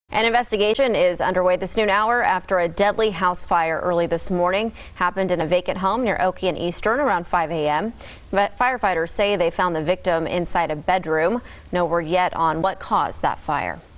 An investigation is underway this noon hour after a deadly house fire early this morning happened in a vacant home near Oakey and Eastern around 5 a.m. But firefighters say they found the victim inside a bedroom. No word yet on what caused that fire.